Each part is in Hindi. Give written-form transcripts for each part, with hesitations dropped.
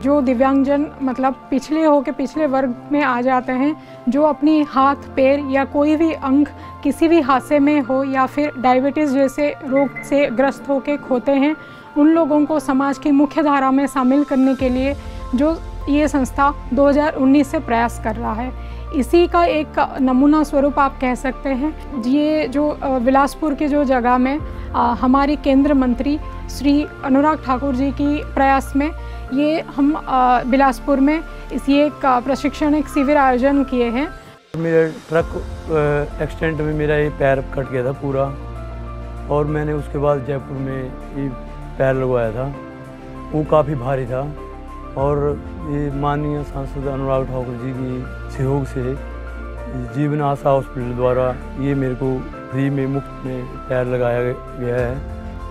जो दिव्यांगजन मतलब पिछले वर्ग में आ जाते हैं, जो अपनी हाथ पैर या कोई भी अंग किसी भी हादसे में हो या फिर डायबिटीज़ जैसे रोग से ग्रस्त होकर खोते हैं, उन लोगों को समाज की मुख्य धारा में शामिल करने के लिए जो ये संस्था 2019 से प्रयास कर रहा है। इसी का एक नमूना स्वरूप आप कह सकते हैं। ये जो बिलासपुर के जो जगह में हमारी केंद्र मंत्री श्री अनुराग ठाकुर जी की प्रयास में ये हम बिलासपुर में ये एक प्रशिक्षण एक शिविर आयोजन किए हैं। मेरे ट्रक एक्सीडेंट में मेरा ये पैर कट गया था पूरा, और मैंने उसके बाद जयपुर में ये पैर लगवाया था। वो काफ़ी भारी था, और ये माननीय सांसद अनुराग ठाकुर जी की सहयोग से जीवन आशा हॉस्पिटल द्वारा ये मेरे को फ्री में मुफ्त में पैर लगाया गया है।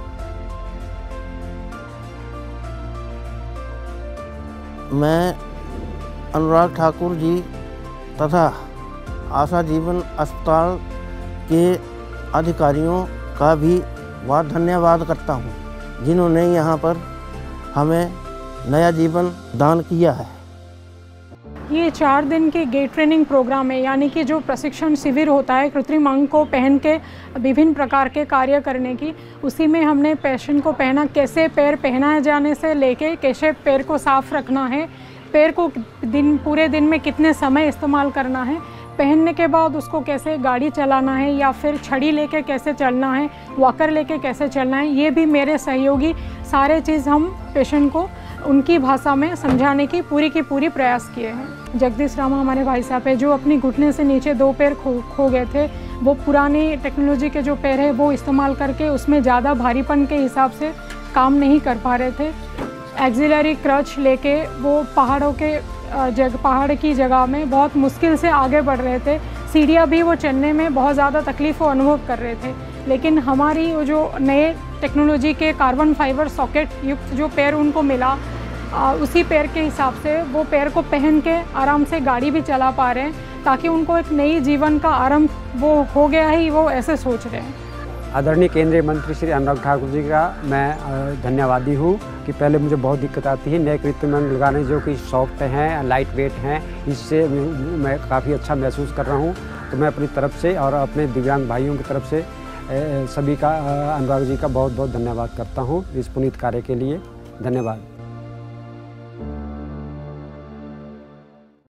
मैं अनुराग ठाकुर जी तथा आशा जीवन अस्पताल के अधिकारियों का भी बहुत धन्यवाद करता हूँ, जिन्होंने यहाँ पर हमें नया जीवन दान किया है। ये 4 दिन के गेट ट्रेनिंग प्रोग्राम है, यानी कि जो प्रशिक्षण शिविर होता है कृत्रिम अंग को पहन के विभिन्न प्रकार के कार्य करने की, उसी में हमने पेशेंट को कैसे पैर पहनाए जाने से लेके कैसे पैर को साफ रखना है, पैर को पूरे दिन में कितने समय इस्तेमाल करना है, पहनने के बाद उसको कैसे गाड़ी चलाना है या फिर छड़ी लेके कैसे चलना है, वॉकर लेके कैसे चलना है, ये भी मेरे सहयोगी सारे चीज़ हम पेशेंट को उनकी भाषा में समझाने की पूरी प्रयास किए हैं। जगदीश रामा हमारे भाई साहब है, जो अपनी घुटने से नीचे 2 पैर खो गए थे। वो पुरानी टेक्नोलॉजी के जो पैर है वो इस्तेमाल करके उसमें ज़्यादा भारीपन के हिसाब से काम नहीं कर पा रहे थे। एक्सिलरी क्रच लेके वो पहाड़ की जगह में बहुत मुश्किल से आगे बढ़ रहे थे। सीढ़ियाँ भी वो चढ़ने में बहुत ज़्यादा तकलीफ़ अनुभव कर रहे थे, लेकिन हमारी वो जो नए टेक्नोलॉजी के कार्बन फाइबर सॉकेट युक्त जो पैर उनको मिला, उसी पैर के हिसाब से वो पैर को पहन के आराम से गाड़ी भी चला पा रहे हैं, ताकि उनको एक नई जीवन का आरंभ वो हो गया ही, वो ऐसे सोच रहे हैं। आदरणीय केंद्रीय मंत्री श्री अनुराग ठाकुर जी का मैं धन्यवादी हूँ कि पहले मुझे बहुत दिक्कत आती है नए कृत्रिम अंग लगाने, जो कि सॉफ्ट हैं, लाइट वेट हैं, इससे मैं काफ़ी अच्छा महसूस कर रहा हूँ। तो मैं अपनी तरफ से और अपने दिव्यांग भाइयों की तरफ से सभी का अनुराग जी का बहुत धन्यवाद करता हूँ इस पुनीत कार्य के लिए। धन्यवाद।